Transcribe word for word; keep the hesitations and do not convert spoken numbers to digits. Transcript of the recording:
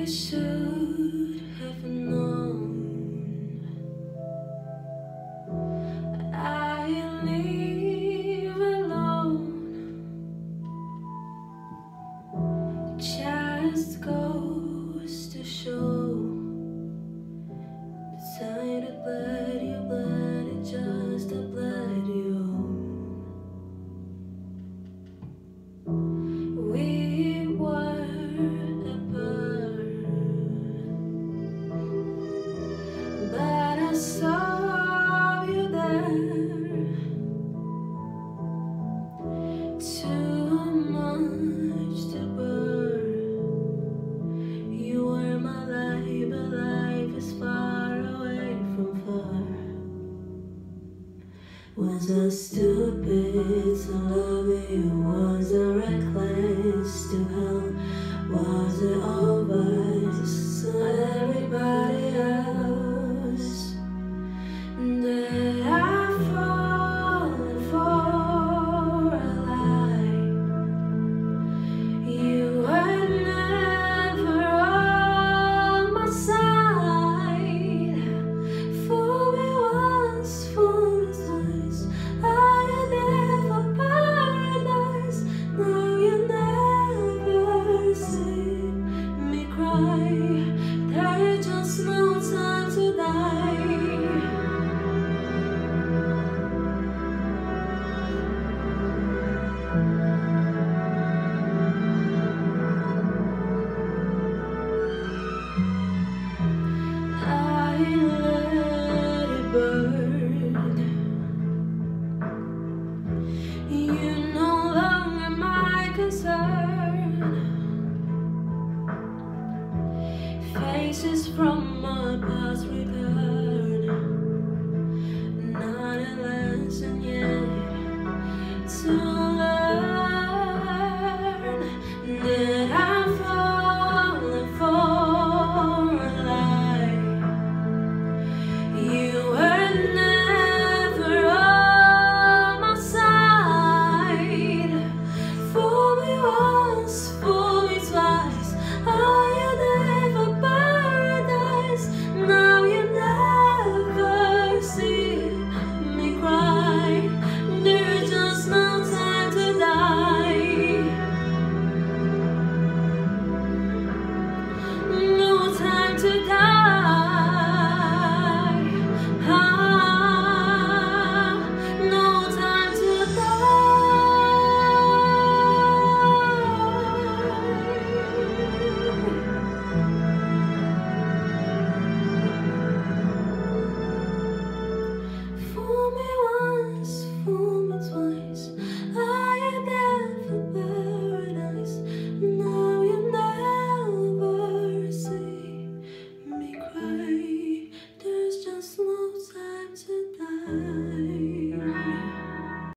I should have known I live alone. Just goes to show the time that bled you, bled it just to bled you. We were apart, but I saw you there. Too much to bear. You were my life, but life is far away from far. Was I stupid to love you? Was I reckless to help? Was it always so everybody else?